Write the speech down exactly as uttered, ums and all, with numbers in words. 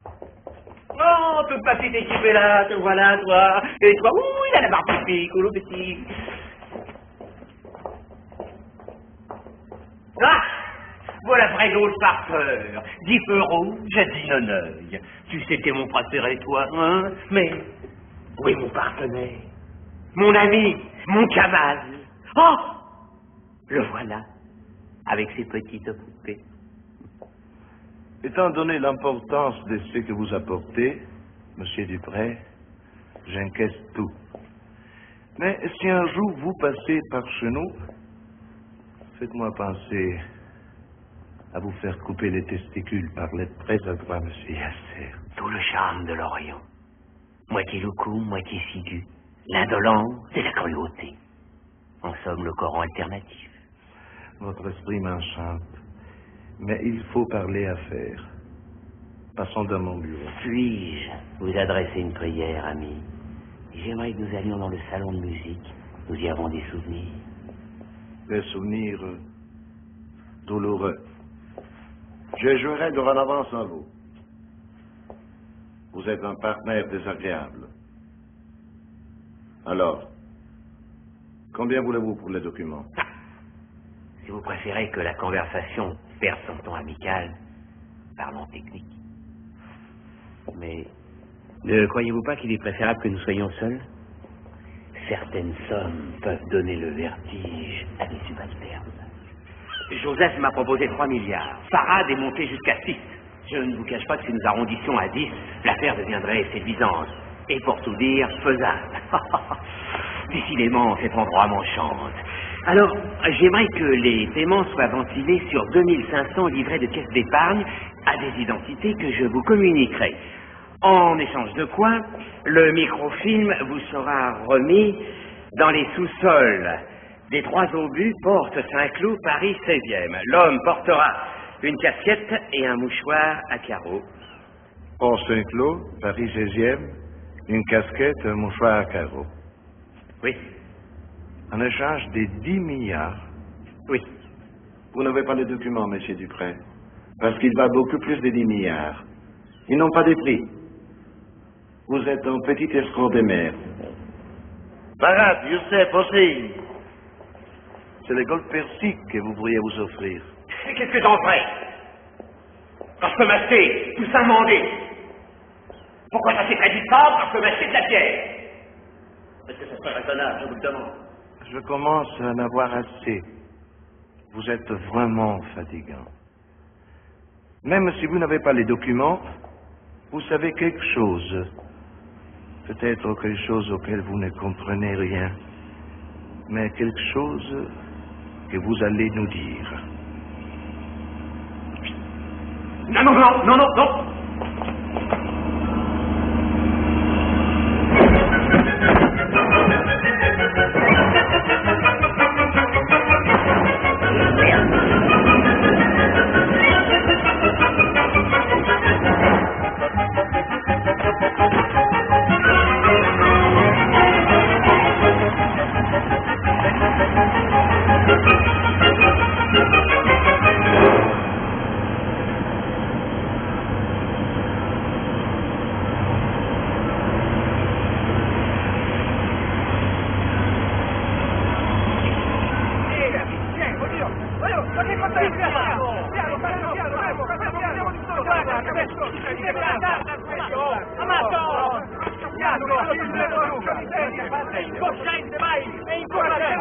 Oh, toute ma petite équipe est là, te voilà, toi. Et toi, ouh, il a la barbe pique, le petit. Ah, voilà vrai gros farceur. Dix feux rouges, dix non-œil. Tu sais que t'es mon préféré, toi, hein? Mais, où est mon partenaire? Mon ami, mon cabal. Oh, le voilà, avec ses petites poupées. Étant donné l'importance de ce que vous apportez, Monsieur Dupré, j'encaisse tout. Mais si un jour vous passez par chez nous, faites-moi penser à vous faire couper les testicules par les très adroit Monsieur Yasser. Tout le charme de l'Orient. Moitié loukoum, moitié figu. L'indolence et la cruauté. En somme, le Coran alternatif. Votre esprit m'enchante. Mais il faut parler affaires. Passons dans mon bureau. Puis-je vous adresser une prière, ami? J'aimerais que nous allions dans le salon de musique. Nous y avons des souvenirs. Des souvenirs euh, douloureux. Je jouerai dorénavant sans vous. Vous êtes un partenaire désagréable. Alors, combien voulez-vous pour les documents? Ah, si vous préférez que la conversation perde son ton amical, parlons technique. Mais ne croyez-vous pas qu'il est préférable que nous soyons seuls? Certaines sommes peuvent donner le vertige à des subalternes. Joseph m'a proposé trois milliards. Farad est monté jusqu'à six. Je ne vous cache pas que si nous arrondissions à dix, l'affaire deviendrait séduisante. Et pour tout dire, faisable. Décidément, cet endroit m'enchante. Alors, j'aimerais que les paiements soient ventilés sur deux mille cinq cents livrets de caisse d'épargne à des identités que je vous communiquerai. En échange de quoi, le microfilm vous sera remis dans les sous-sols des Trois Obus, porte Saint-Cloud, Paris seizième. L'homme portera une casquette et un mouchoir à carreaux. Port Saint-Cloud, Paris seizième, une casquette, un mouchoir à carreaux. Oui. En échange des dix milliards. Oui. Vous n'avez pas les documents, Monsieur Dupré, parce qu'ils valent beaucoup plus de dix milliards. Ils n'ont pas de prix. Vous êtes un petit escroc de merde. Farad, Youssef, aussi. C'est le gold persique que vous pourriez vous offrir. Qu'est-ce que j'en ferais? Quand je peux m'acheter tout ça mandé. Pourquoi j'achèterais du sable quand je peux m'acheter de la pierre? Est-ce que ça serait raisonnable, je vous le demande? Je commence à en avoir assez. Vous êtes vraiment fatigant. Même si vous n'avez pas les documents, vous savez quelque chose. Peut-être quelque chose auquel vous ne comprenez rien. Mais quelque chose que vous allez nous dire. Non, non, non, non, non, non. Cosciente mai! È incoraggiato!